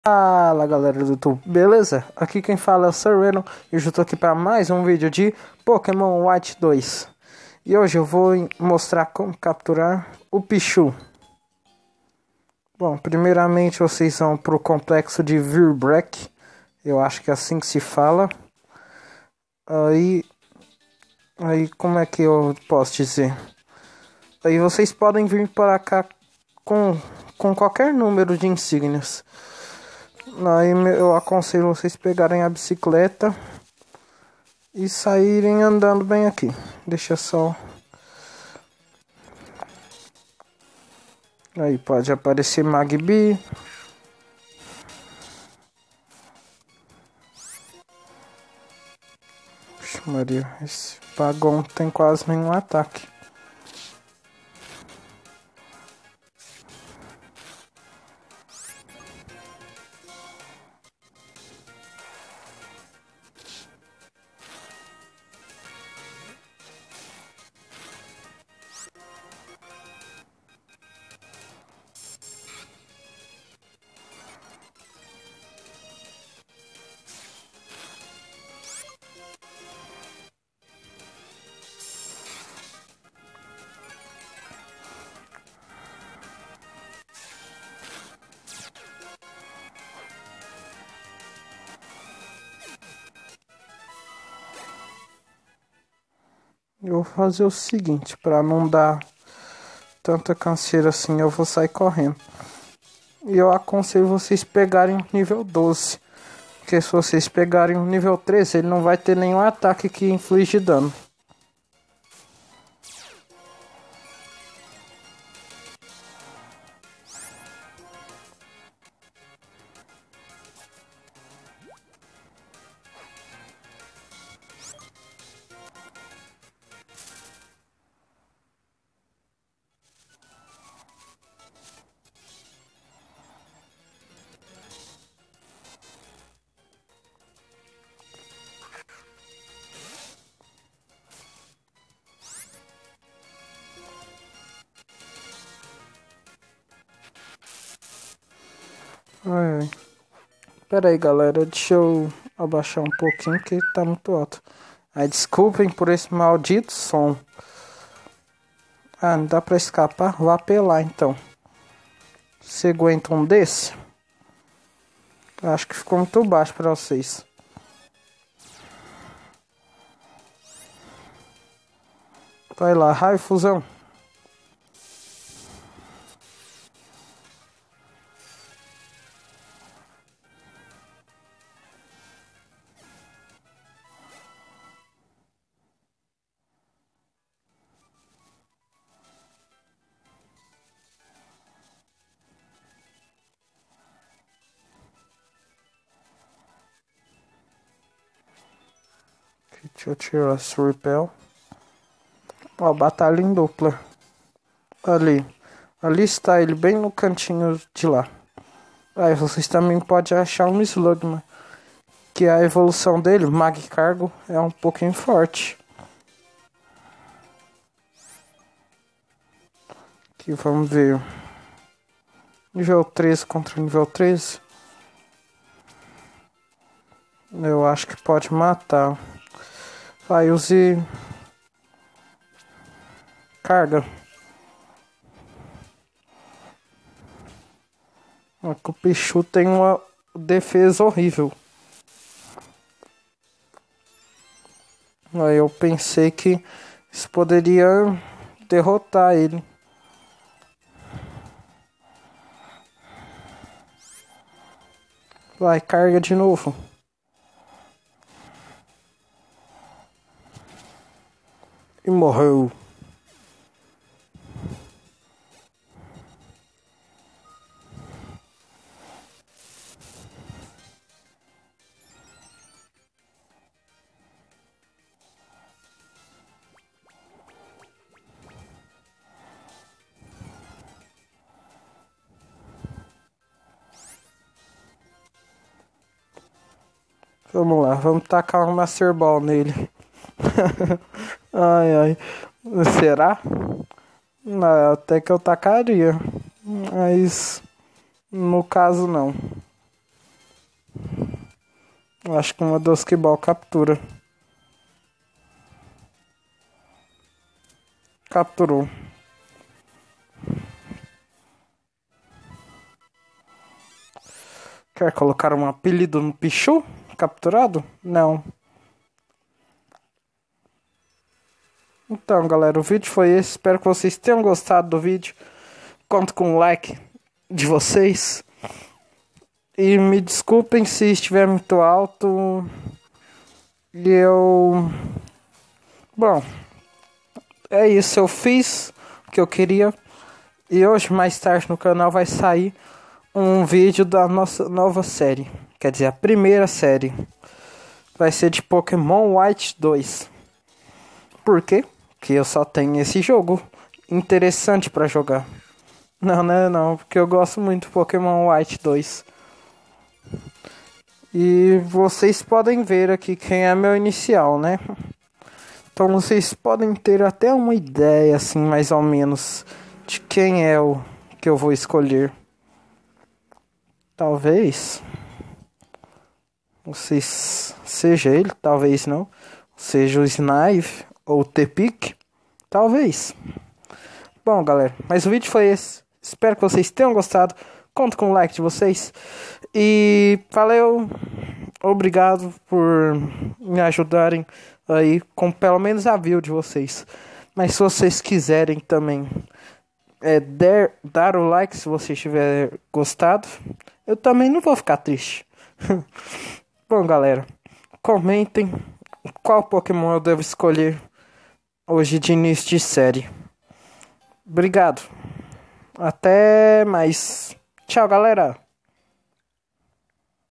Fala galera do YouTube, beleza? Aqui quem fala é o Sir Venom e eu tô aqui para mais um vídeo de Pokémon White 2. E hoje eu vou mostrar como capturar o Pichu. Bom, primeiramente vocês vão pro complexo de Virbrek, eu acho que é assim que se fala. Aí como é que eu posso dizer? Aí vocês podem vir para cá com qualquer número de insígnias. Aí eu aconselho vocês pegarem a bicicleta e saírem andando bem aqui. Deixa só. Aí pode aparecer Magby. Puxa Maria, esse Pagon não tem quase nenhum ataque. Eu vou fazer o seguinte, para não dar tanta canseira assim, eu vou sair correndo. E eu aconselho vocês pegarem o nível 12. Porque se vocês pegarem o nível 13, ele não vai ter nenhum ataque que inflige dano. Ai. Pera aí galera, deixa eu abaixar um pouquinho que tá muito alto. Aí desculpem por esse maldito som. Ah, não dá pra escapar? Vou apelar então. Você aguenta um desse? Acho que ficou muito baixo pra vocês. Vai lá, raio fusão. Deixa eu tirar esse repel. Ó, batalha em dupla. Ali. Ali está ele, bem no cantinho de lá. Aí vocês também podem achar um Slugma. Que a evolução dele, Magcargo, é um pouquinho forte. Aqui vamos ver. Nível 13 contra nível 13. Eu acho que pode matar. Vai, use carga. O Pichu tem uma defesa horrível. Aí eu pensei que isso poderia derrotar ele. Vai, carga de novo. E morreu. Vamos lá, vamos tacar um Master Ball nele. Ai, ai. Será? Não, até que eu tacaria. Mas no caso não. Eu acho que uma Dusk Ball captura. Capturou. Quer colocar um apelido no Pichu? Capturado? Não. Então, galera, o vídeo foi esse. Espero que vocês tenham gostado do vídeo. Conto com o like de vocês. E me desculpem se estiver muito alto. E eu... Bom, é isso. Eu fiz o que eu queria. E hoje, mais tarde, no canal vai sair um vídeo da nossa nova série. Quer dizer, a primeira série. Vai ser de Pokémon White 2. Por quê? Porque eu só tenho esse jogo interessante pra jogar. Não, porque eu gosto muito do Pokémon White 2. E vocês podem ver aqui quem é meu inicial, né? Então vocês podem ter até uma ideia, assim, mais ou menos, de quem é o que eu vou escolher. Talvez vocês seja ele, talvez não. Seja o Snipe ou o T-Pick, talvez. Bom, galera, mas o vídeo foi esse. Espero que vocês tenham gostado. Conto com o like de vocês. E valeu. Obrigado por me ajudarem aí com pelo menos a view de vocês. Mas se vocês quiserem também dar o like se vocês tiverem gostado, eu também não vou ficar triste. Bom, galera, comentem qual Pokémon eu devo escolher hoje de início de série. Obrigado. Até mais. Tchau, galera.